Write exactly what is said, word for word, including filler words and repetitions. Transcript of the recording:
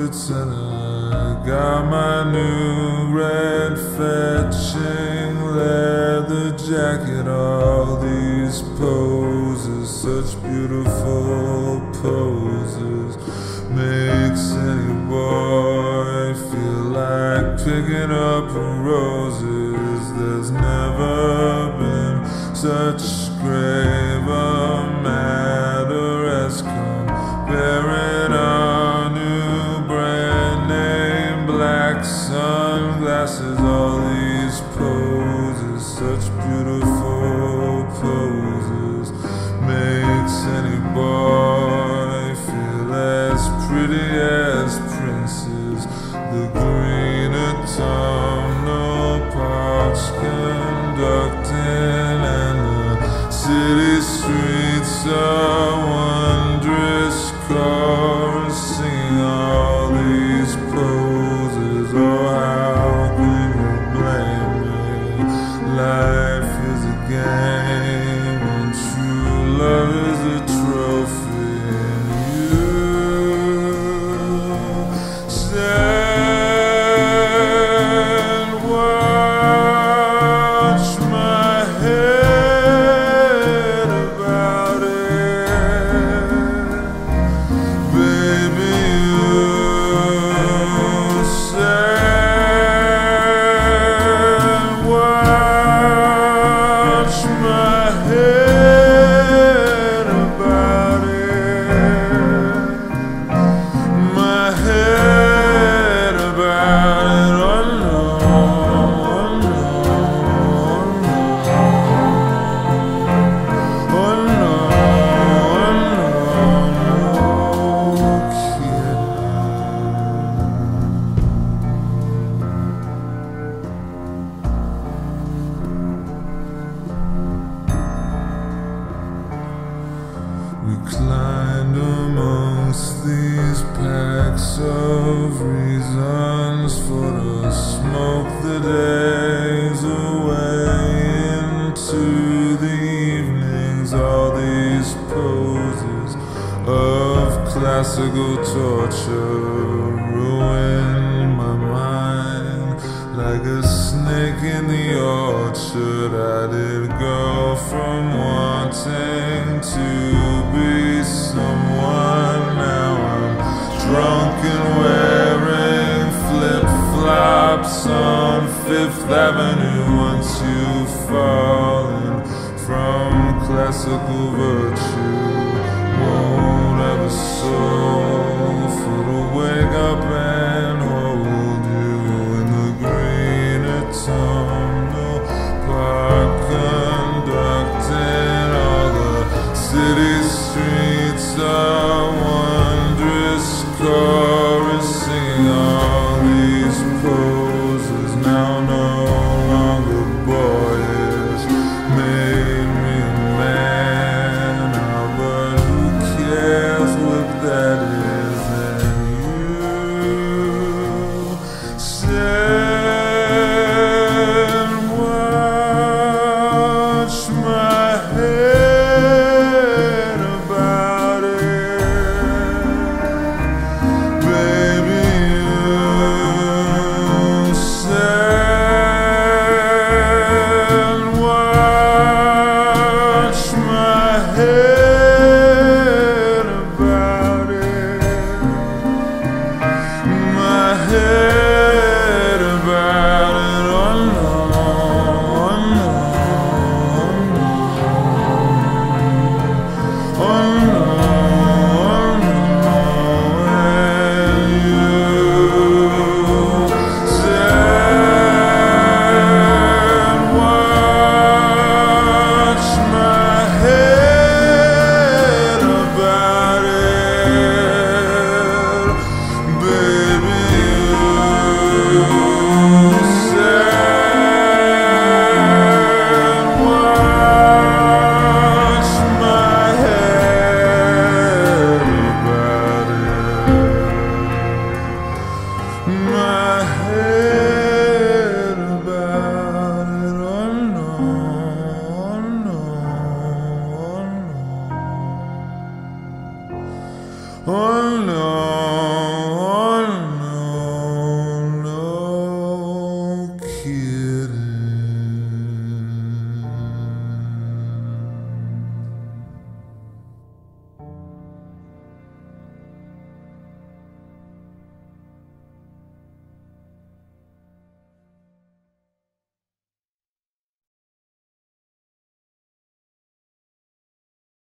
boots and I got my new red fetching leather jacket. All these poses, such beautiful poses, makes any boy feel like picking up roses. There's never been such grave a matter as comparing our new brand name black sunglasses. All these poses, such beautiful poses, makes any boy feel as pretty as princes. The green autumnal parks conducting, and the city streets are wondrous chorus singing all these poses. Oh, how can you blame me? Life is a game and true love is a trophy. And you say reclined amongst these packs of reasons for to smoke the days away into the evenings. All these poses of classical torture ruin my mind like a snake in the orchard. I did go from wanting to be someone, now I'm drunk and wearing flip-flops on Fifth Avenue. Once you've fallen from classical virtue, won't have a soul for to wake up and hold you in the green autumnal park conducting. All the city streets are wondrous chorus singing all these poses. Now no longer boyish, made me a man. Now but who cares what that is? And you said, watch my head about it, baby. You said, watch my head about it, my head about it. Oh no, oh no, oh no, oh no, and you said, watch my head about it, baby. You said, watch my head about it, my head about it. Oh no, oh no, oh no, oh no.